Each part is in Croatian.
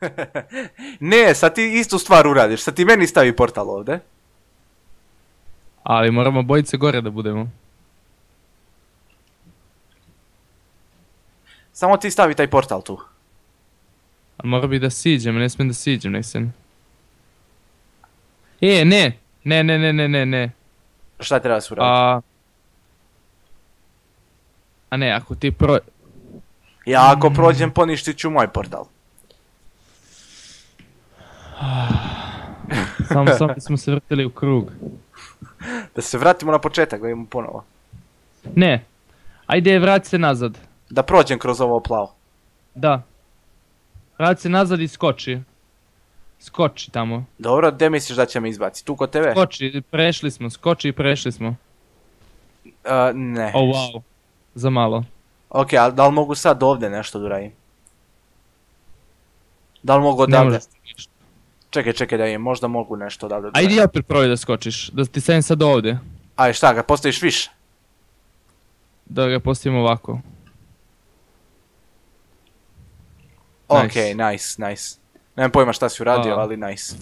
Ne, sad ti istu stvar uradiš, sad ti meni stavi portal ovdje. Ali moramo bojice gore da budemo. Samo ti stavi taj portal tu. A mora bi da siđem, ne smijem da siđem, nek se... Ne! Ne. Šta treba se uraditi? A ne, ako ti Ja ako prođem poništit ću moj portal. Samo smo se vrtili u krug. Da se vratimo na početak, da idemo ponovo. Ne, ajde vrati se nazad. Da prođem kroz ovo plavo. Da. Vrati se nazad i skoči. Skoči tamo. Dobro, gdje misliš da će me izbaciti? Tu kod tebe? Skoči, prešli smo, skoči i prešli smo. Ne. Oh wow, za malo. Ok, ali da li mogu sad ovdje nešto da uradim? Da li mogu odavde? Ne možeš ništa. Čekaj da je, možda mogu nešto odavde. Ajde ja opet probaj da skočiš, da ti stavim sad ovdje. Ajde šta, ga postaviš više? Da ga postavimo ovako. Ok, nice. Nemam pojma šta si uradio, ali nice.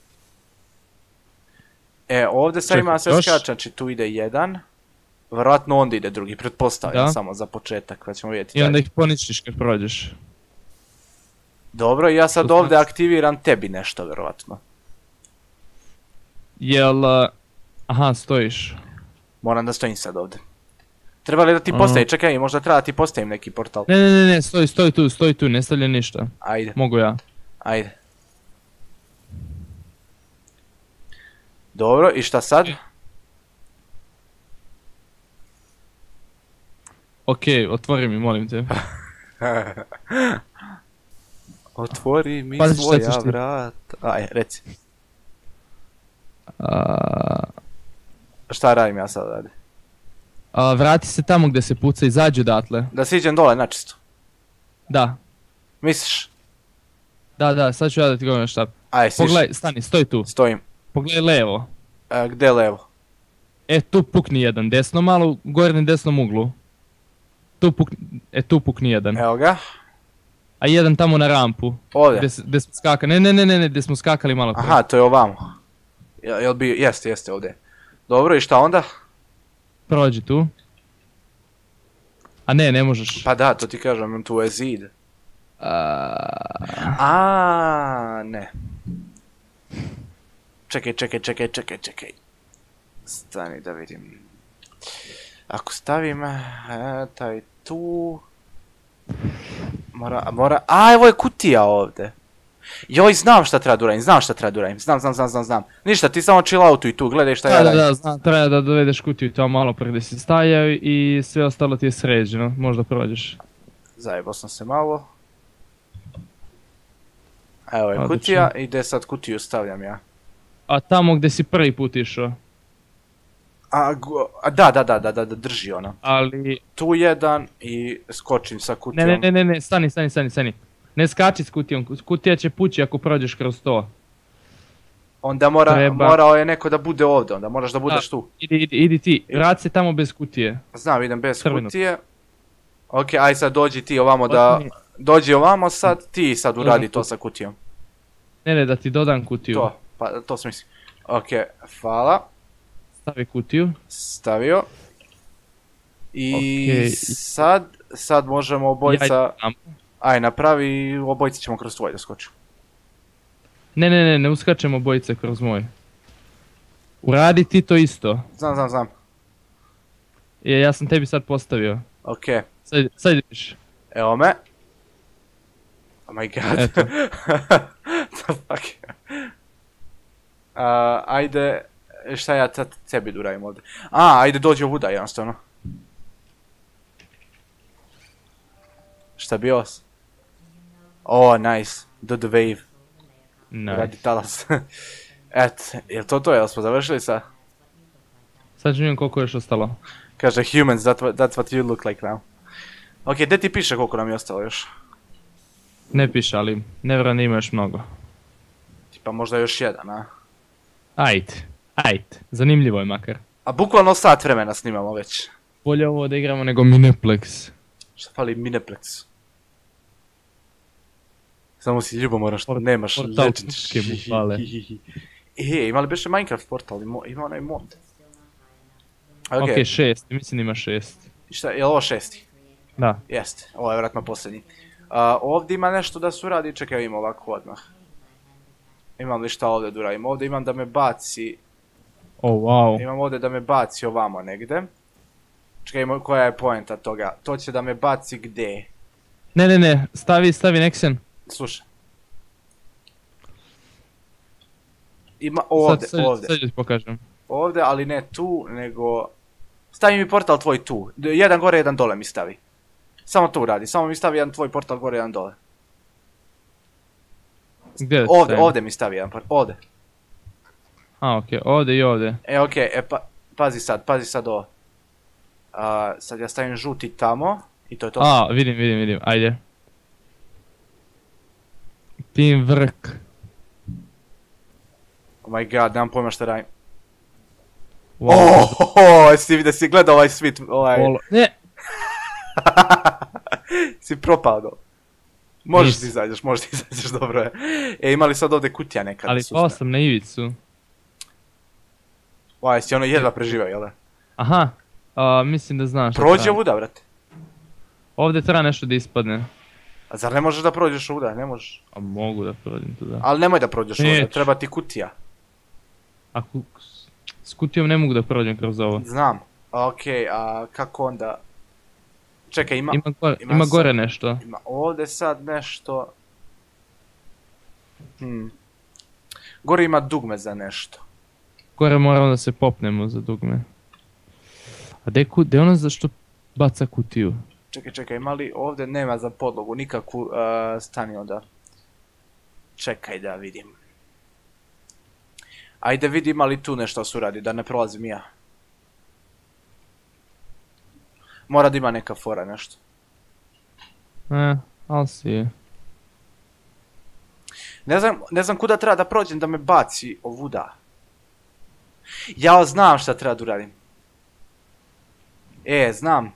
Ovdje sad ima sve skača, znači tu ide jedan. Vjerojatno onda ide drugi, pretpostavljam samo za početak, pa ćemo vidjeti. I onda ih poništiš kad prođeš. Dobro, i ja sad ovdje aktiviram tebi nešto, vjerojatno. Jel... Aha, stojiš. Moram da stojim sad ovdje. Treba li da ti postavim, čekaj, možda treba da ti postavim neki portal. Ne, stoji tu, ne stavlja ništa. Ajde. Mogu ja. Ajde. Dobro, i šta sad? Okej, otvori mi, molim te. Otvori mi Pazi šta ćeš svoja ti. vrata. Aj, reci. Šta radim ja sad radi? Vrati se tamo gdje se puca, izađi odatle. Da siđem dole načisto. Da. Misliš? Da, sad ću ja da ti govorim šta. Aj, siš. Pogledaj, stani, stoj tu. Stojim. Pogledaj levo. Gdje levo? Tu pukni jedan, desno malo, u gornjem desnom uglu. Tu pukni jedan. Evo ga. A jedan tamo na rampu. Ovdje? Gdje smo skakali, ne, gdje smo skakali malo prije. Aha, to je ovamo. Jel bi, jeste ovdje. Dobro, i šta onda? Prođi tu. A ne možeš. Pa da, to ti kažem, tu je zid. Ne. Čekaj. Stani da vidim. Ako stavim taj tu... Mora... Evo je kutija ovdje. Joj, znam šta treba da uradim, znam. Ništa, ti samo chill outu i tu, gledaj šta ja radim. Da, znam, treba da dovedeš kutiju tamo malo prije gdje si stajao i sve ostalo ti je sređeno, možda prođeš. Zajebao sam se malo. Evo je kutija i gdje sad kutiju stavljam ja. A tamo gdje si prvi put išao? Da, drži ona. Ali... Tu jedan i skočim sa kutijom. Ne, stani. Ne skači s kutijom, kutija će pući ako prođeš kroz to. Onda morao je neko da bude ovdje, onda moraš da budeš tu. Idi ti, vrati se tamo bez kutije. Znam, idem bez kutije. Ok, aj sad dođi ti ovamo da... Dođi ovamo sad, ti sad uradi to sa kutijom. Ne, da ti dodam kutiju. To smislim. Ok, hvala. Stavi kutiju. Stavio. I sad možemo obojica... Aj, napravi i obojica ćemo kroz tvoj da skočimo. Ne uskačemo obojice kroz moj. Uradi ti to isto. Znam. Ja sam tebi sad postavio. Ok. Sad ideš. Evo me. Oh my god. Eto. The fuck. Ajde, šta ja sad sebi da uradim ovdje? Ajde dođi ovuda jednostavno. Šta bi os? Nice. Do the wave. Radi talas. Jel to, jel smo završili sa? Sad ću vidim koliko je još ostalo. Kaže humans, that's what you look like now. Ok, gdje ti piše koliko nam je ostalo još? Ne piše, ali nevjerojatno ima još mnogo. Tipa možda još jedan, a? Ajde, zanimljivo je makar. A bukvalno sat vremena snimamo već. Bolje ovo da igramo nego Mineplex. Šta fali Mineplex? Samo si ljubomoran što nemaš portal legend. puške mu fale. Ima li beše Minecraft portal? Ima onaj mod. Ok, 6, mislim da ima 6. Šta, je li ovo 6? Da. Jeste, ovo je vjerojatno posljednji. Ovdje ima nešto da se uradi, čekaj, imam ovako odmah. Imam li šta ovdje da uradim? Ovdje imam da me baci... Oh, wow. Imam ovdje da me baci ovamo negdje. Čekaj, koja je poenta toga? To će da me baci gdje? Ne, stavi Nexen. Slušaj. Ima ovdje. Sad ću ti pokažem. Ovdje, ali ne tu, nego... Stavi mi portal tvoj tu. Jedan gore, jedan dole mi stavi. Samo to uradi, samo mi stavi jedan tvoj portal gore, jedan dole. Gdje? Ovdje mi stavi jedan portal, ovdje. A, okej, ovdje i ovdje. Okej, pazi sad ovo. Sad ja stavim žuti tamo i to je to. A, vidim, ajde. Teamwork. Oh my god, nemam pojma šta radim. Wow. Jesi vidio, si gledao ovaj svit, Ne! Si propao do. Možeš ti izađeš, dobro je. Imali sad ovdje kutija nekad. Ali pao sam na ivicu. Jesi ono jedva preživao, jel da? Aha, mislim da znaš. Prođi ovuda, brate. Ovdje treba nešto da ispadne. A zar ne možeš da prođeš ovuda, ne možeš? A mogu da prođem tu, da. Ali nemoj da prođeš ovuda, treba ti kutija. S kutijom ne mogu da prođem kroz ovo. Znam. Okej, a kako onda... Čekaj, ima gore nešto. Ima ovdje sad nešto... Gore ima dugme za nešto. Gore moramo da se popnemo za dugme. A gdje je ono za što baca kutiju? Čekaj, ima li ovdje nema za podlogu nikakvu stani onda. Čekaj da vidim. Ajde vidi ima li tu nešto se uradi, da ne prolazim ja. Mora da ima neka fora nešto. I'll see. Ne znam kuda treba da prođem da me baci ovuda. Ja znam šta treba da uradim. Znam.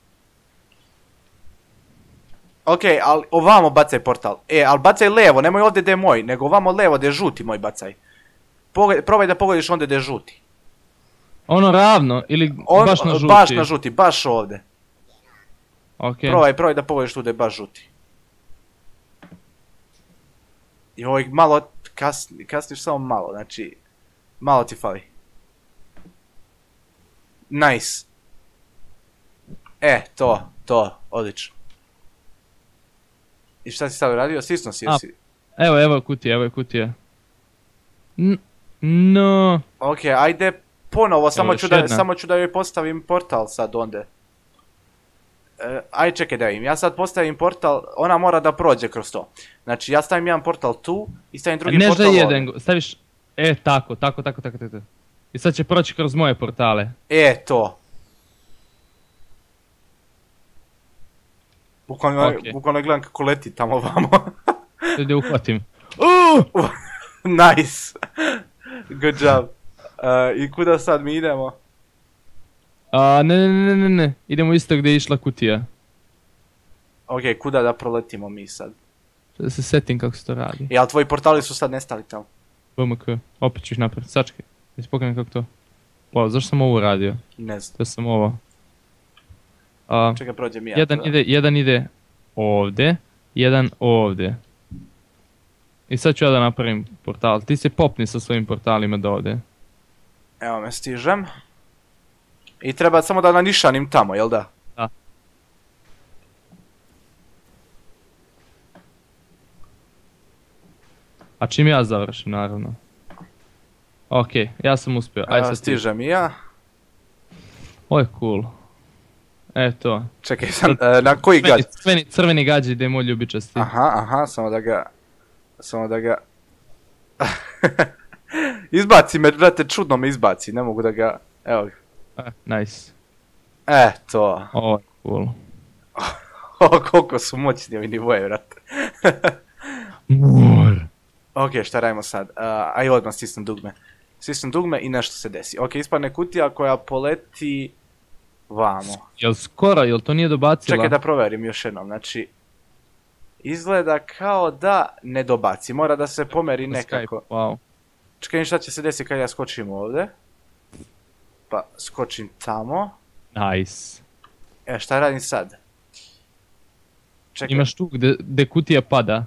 Okej, ali ovamo bacaj portal. Ali bacaj levo, nemoj ovdje gdje je moj, nego ovamo levo gdje je žuti moj bacaj. Probaj da pogodiš onda gdje je žuti. Ono ravno ili baš na žuti? Baš na žuti, baš ovdje. Okej. Probaj da pogodiš tu gdje je baš žuti. Joj, malo kasniš samo malo, znači... Malo ti fali. Nice. To, odlično. I šta si sad uradio? Stisnuo si jesi? Evo je kutija, No. Okej, ajde ponovo, samo ću da joj postavim portal sad onda. Ajde čekaj da vidim, ja sad postavim portal, ona mora da prođe kroz to. Znači ja stavim jedan portal tu i stavim drugi portal ovdje. Ne jedan, staviš, tako. I sad će proći kroz moje portale. To. Bukvalno gledam kako leti tamo ovamo. Da uhvatim. Nice. Good job. I kuda sad mi idemo? Ne. Idemo isto gdje je išla kutija. Okej, kuda da proletimo mi sad? Da se setim kako se to radi. Ali tvoji portali su sad nestali tamo. BMK, opet ću ih napraviti, sačekaj. Da si pogledam kako to. Wow, zašto sam ovo radio? Ne znam. To sam ovo. Čekaj, prođem ja. Jedan ide ovdje, jedan ovdje. I sad ću ja da napravim portal. Ti se popni sa svojim portalima do ovdje. Evo me, stižem. I treba samo da nanišanim tamo, jel da? Da. A čim ja završim, naravno. Okej, ja sam uspio. Stižem i ja. Ovo je cool. To. Čekaj, na koji gađ? Crveni gađi gdje je moj ljubičasti. Aha, samo da ga... Izbaci me, brate, čudno me izbaci, ne mogu da ga... Evo ga. Nice. To. Ovo je cool. Koliko su moćni ovi nivoje, brate. Okej, šta radimo sad? Aj odmah stisnem dugme. Stisnem dugme i nešto se desi. Okej, ispadne kutija koja poleti... Vamo. Jel skoro, jel to nije dobacila? Čekaj da proverim još jednom, znači... Izgleda kao da ne dobaci, mora da se pomeri nekako. Wow. Čekaj, šta će se desiti kad ja skočim ovdje? Pa skočim tamo. Nice. Šta radim sad? Čekaj. Imaš tu gdje kutija pada.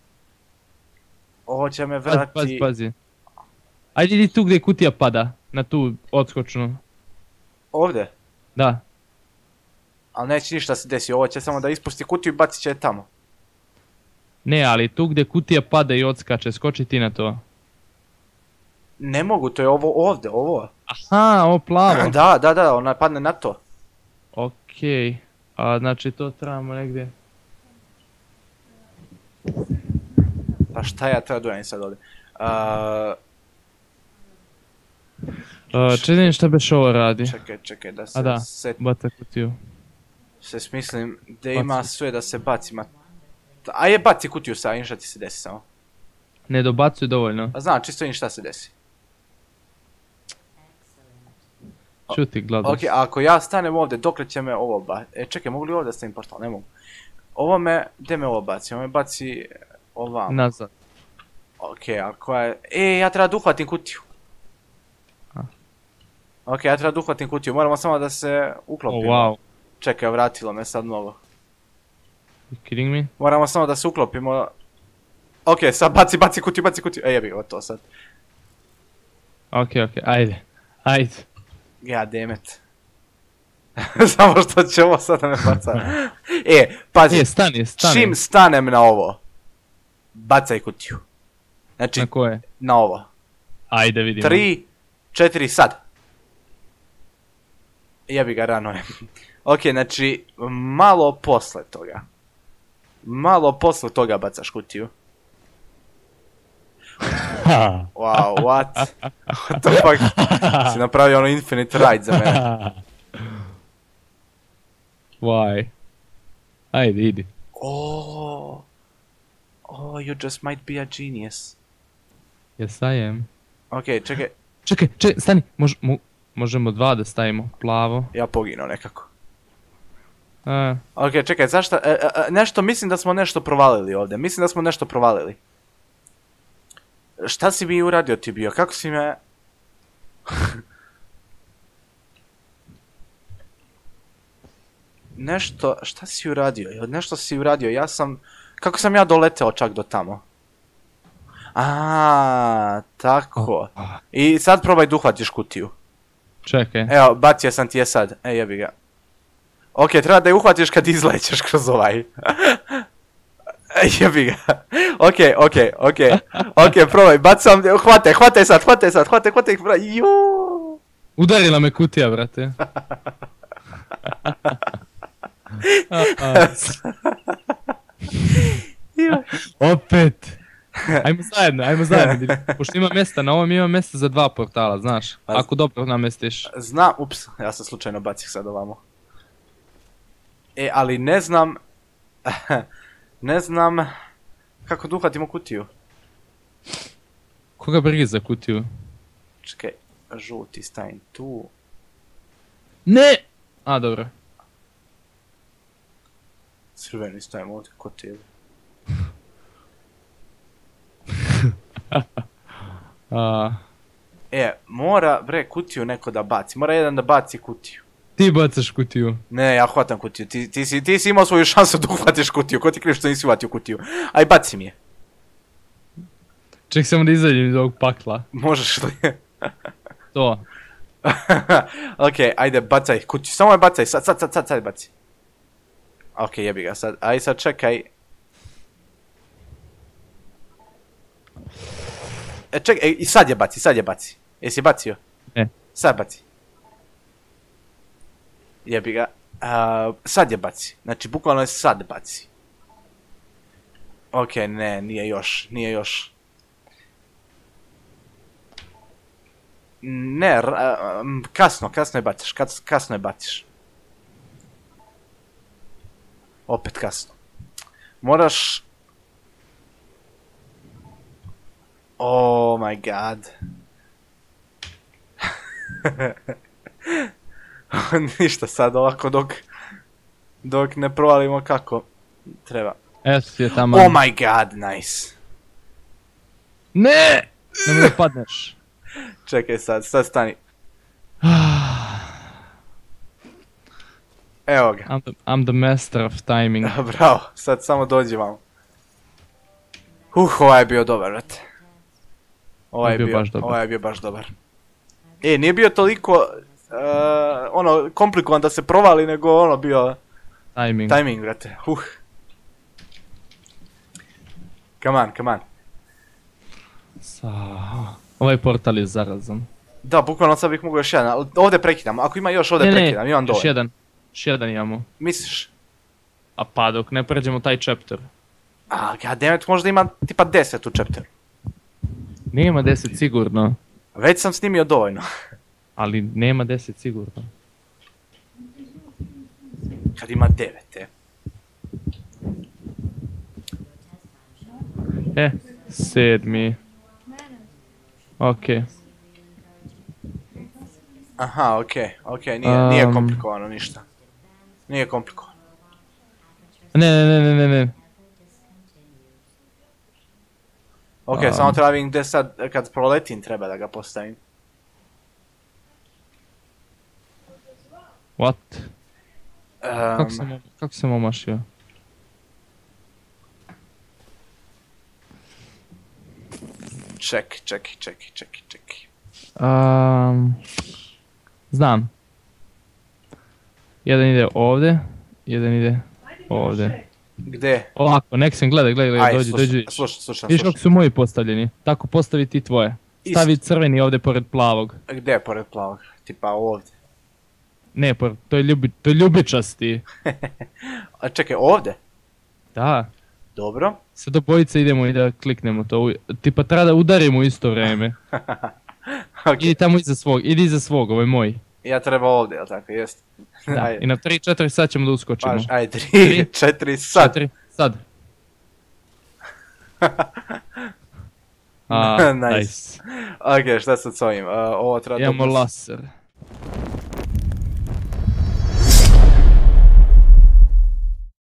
Ovo će me vrati... Pazi. Ajde idi tu gdje kutija pada, na tu odskočnu. Ovdje? Da. Ali neće ništa se desi, ovo će samo da ispusti kutiju i bacit će je tamo. Ne, ali tu gdje kutija pada i odskače, skoči ti na to. Ne mogu, to je ovo ovdje, ovo. Aha, ovo plavo. Da, ona padne na to. Okej, znači to trebamo negdje. Pa šta ja treba dojem sad ovdje? Čekaj šta beš ovo radi. Čekaj, da se bata kutiju. Se smislim da ima sve da se baci. Ajde baci kutiju sa, in šta ti se desi samo. Ne dobacuj dovoljno. A znam, čisto in šta se desi. Čuti, gledaš. Ok, ako ja stanem ovdje, dokle će me ovo baci? Čekaj, mogu li ovdje stavim portal? Ne mogu. Ovo me, gdje me ovo baci? Ovo me baci ovamo. Nazad. Ok, ako je... ja treba da uhvatim kutiju. Ok, ja treba da uhvatim kutiju, moramo samo da se uklopimo. Wow. Čekaj, vratilo me sad mnogo. You kidding me? Moramo samo da se uklopimo. Ok, sad baci kutiju. Jebi ga, to sad. Ok, ajde. God damn it. Samo što će ovo sad da me baca. Pazi. Stani. Čim stanem na ovo, bacaj kutiju. Znači, na koje? Na ovo. Ajde, vidimo. 3, 4, sad. Jebi ga, rano je. Ok, znači, malo posle toga bacaš kutiju. Wow, what? What the fuck? Si napravio ono infinite ride za mene. Why? Ajde, idi. Oh, you just might be a genius. Yes, I am. Ok, čekaj. Čekaj, stani. Možemo 2 da stavimo, plavo. Ja poginuo nekako. Ok, čekaj, zašto? Nešto, mislim da smo nešto provalili ovdje. Šta si mi uradio ti bio? Kako si me... Nešto, šta si uradio? Nešto si uradio, ja sam... Kako sam ja doleteo čak do tamo? Tako. I sad probaj da uhvatiš kutiju. Čekaj. Evo, bacio sam ti je sad. Jebi ga. Ok, treba da je uhvatiš kad izlećeš kroz ovaj. Jebi ga. Ok, probaj, bacam, hvataj sad, juuu. Udarila me kutija, brate. Opet. Ajmo zajedno, pošto ima mjesta, na ovom ima mjesta za 2 portala, znaš, ako dobro namestiš. Znam, ups, ja sam slučajno bacih sad ovamo. Ali ne znam kako da uhvatimo kutiju. Koga briga za kutiju? Čekaj, žuti stavim tu. Ne! Dobro. Crveni stavim ovdje, ko ti je? Mora, kutiju neko da baci. Mora jedan da baci kutiju. Ti bacaš kutiju. Ne, ja hvatam kutiju. Ti si imao svoju šansu da uhvatiš kutiju. Ko ti kriv što nisi uhvatio kutiju? Aj, baci mi je. Ček samo da izađem iz ovog pakla. Možeš li? To. Ok, ajde, bacaj kutiju. Samo je bacaj, sad baci. Ok, jebi ga sad. Aj, sad čekaj. Čekaj, i sad je baci. Jesi je bacio? Ne. Sad baci. Jebi ga. Sad je baci. Znači, bukvalno je sad baci. Ok, ne, nije još. Ne, kasno je baciš. Opet kasno. Moraš... Oh my god. Ništa sad ovako dok ne provalimo kako treba. S je tamo. Oh my god, nice. Ne! Nemoj da padneš. Čekaj sad stani. Evo ga. I'm the master of timing. Bravo, sad samo dođi vam. Ovaj je bio dobar, vrate. Ovaj je bio baš dobar. Nije bio toliko, komplikovan da se provali, nego bio... Timing, vrate. Come on. Ovaj portal je zarazan. Da, bukvalno sad bih mogao još jedan, ali ovdje prekidam. Ako ima još ovdje prekidam, imam dovoljno. Još jedan imamo. Misliš? A pa dok ne pređemo taj chapter. Goddammit, možda ima tipa 10 u chapteru. Nema 10 sigurno. Već sam snimio dovoljno. Ali nema 10 sigurno. Kad ima 9, 7. Okej. Aha, okej, nije komplikovano ništa. Nije komplikovano. Ne. Okej, samo treba vidim gdje sad, kad proletim treba da ga postavim. What? Kako sam omašio? Čekaj. Znam. Jedan ide ovdje, jedan ide ovdje. Gdje? Ovako, nek sam gledaj, dođi. Slušam. Viš kako su moji postavljeni, tako postavi ti tvoje. Stavi crveni ovdje pored plavog. Gdje je pored plavog? Tipa ovdje. Ne, to je ljubičasti. A čekaj, ovdje? Da. Dobro. Sad obojice idemo i da kliknemo to. Tipa treba da udarimo u isto vrijeme. Idi tamo idi iza svog, ovo je moj. Ja treba ovdje, jel tako, jest? Da, i na 3-4 sad ćemo da uskočimo. Ajde, 3-4 sad. 4, sad. Nice. Ok, šta sad s ovim? Ovo treba... Imamo laser.